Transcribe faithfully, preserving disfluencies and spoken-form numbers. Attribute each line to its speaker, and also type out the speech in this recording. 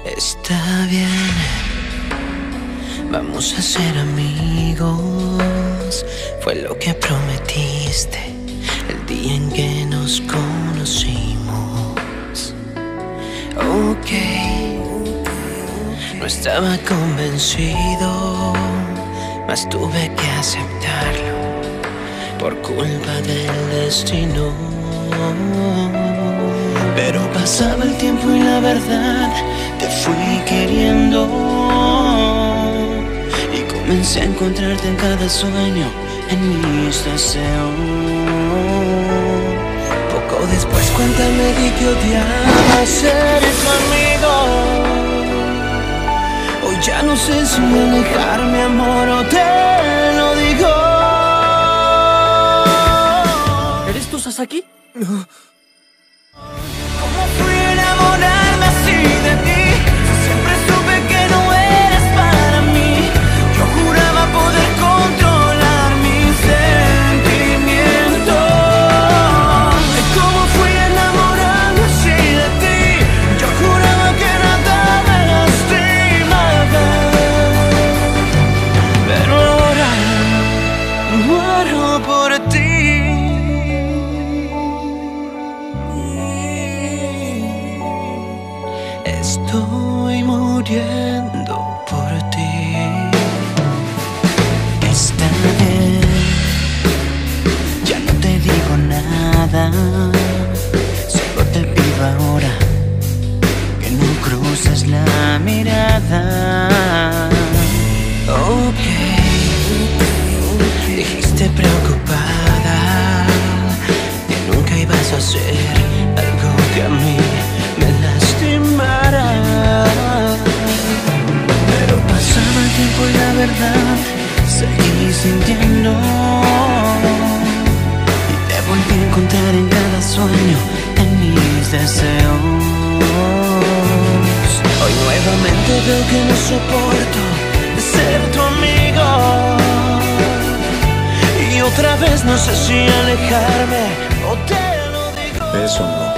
Speaker 1: Está bien, vamos a ser amigos. Fue lo que prometiste el día en que nos conocimos. Ok, no estaba convencido, mas tuve que aceptarlo por culpa del destino. Pero pasaba el tiempo y la verdad te fui queriendo, y comencé a encontrarte en cada sueño, en mis deseos. Poco después cuenta me di que odiaba ser tu amigo. Hoy ya no sé si alejarme, amor, o te lo digo.
Speaker 2: ¿Eres tú, Sasaki?
Speaker 1: No. ¿Cómo fui a enamorarme así de ti? Si siempre supe que no eres para mí. Yo juraba poder controlar mis sentimientos. ¿Cómo fui a enamorarme así de ti? Yo juraba que nada me lastimaba. Pero ahora muero por ti. Estoy muriendo por ti. Está bien, ya no te digo nada. Solo te pido ahora que no cruces la mirada. Ok, dijiste preocupada que nunca ibas a hacer algo que a mí me lastimara. Pero pasaba el tiempo y la verdad seguí sintiendo, y te volví a encontrar en cada sueño, en mis deseos. Hoy nuevamente veo que no soporto ser tu amigo, y otra vez no sé si alejarme o te lo digo.
Speaker 3: Eso no.